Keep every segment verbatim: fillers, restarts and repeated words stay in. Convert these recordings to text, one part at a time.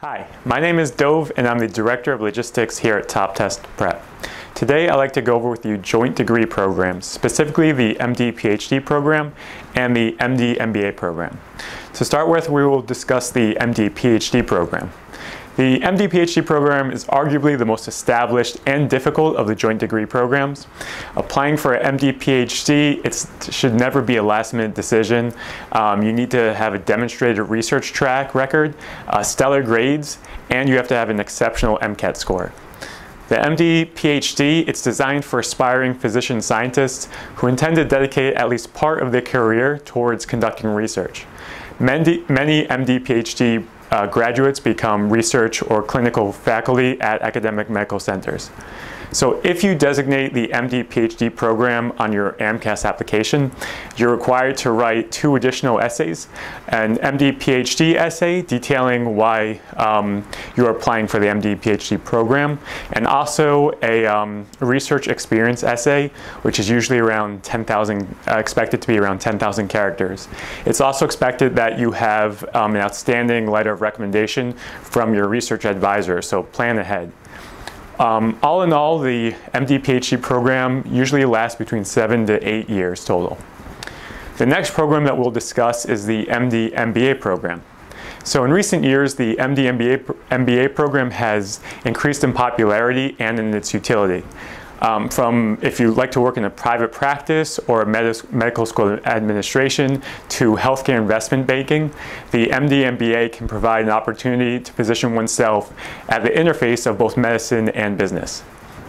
Hi, my name is Dove and I'm the Director of Logistics here at Top Test Prep. Today I'd like to go over with you joint degree programs, specifically the M D P H D program and the M D M B A program. To start with, we will discuss the M D P H D program. The M D P H D program is arguably the most established and difficult of the joint degree programs. Applying for an M D P H D, it should never be a last-minute decision. Um, you need to have a demonstrated research track record, uh, stellar grades, and you have to have an exceptional MCAT score. The M D P H D, it's designed for aspiring physician scientists who intend to dedicate at least part of their career towards conducting research. Many, many M D P H D Uh, graduates become research or clinical faculty at academic medical centers. So if you designate the M D P H D program on your AMCAS application, you're required to write two additional essays, an M D P H D essay detailing why um, you're applying for the M D P H D program, and also a um, research experience essay, which is usually around ten thousand, uh, expected to be around ten thousand characters. It's also expected that you have um, an outstanding letter of recommendation from your research advisor, so plan ahead. Um, all in all, the M D P H D program usually lasts between seven to eight years total. The next program that we'll discuss is the M D M B A program. So in recent years, the M D M B A, M B A program has increased in popularity and in its utility. Um, from if you like to work in a private practice or a med medical school administration to healthcare investment banking, the M D M B A can provide an opportunity to position oneself at the interface of both medicine and business.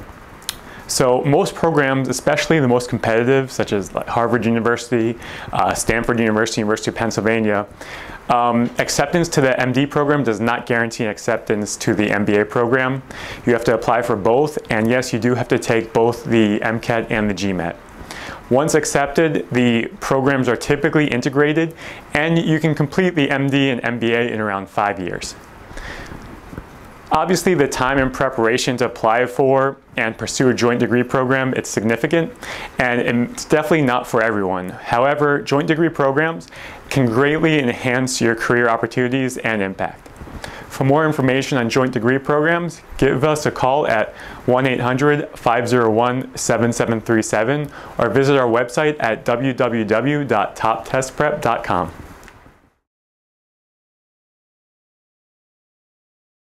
So most programs, especially the most competitive, such as like Harvard University, uh, Stanford University, University of Pennsylvania, um, acceptance to the M D program does not guarantee acceptance to the M B A program. You have to apply for both, and yes, you do have to take both the MCAT and the GMAT. Once accepted, the programs are typically integrated, and you can complete the M D and M B A in around five years. Obviously, the time and preparation to apply for and pursue a joint degree program, it's significant, and it's definitely not for everyone. However, joint degree programs can greatly enhance your career opportunities and impact. For more information on joint degree programs, give us a call at one eight hundred, five oh one, seven seven three seven or visit our website at w w w dot top test prep dot com.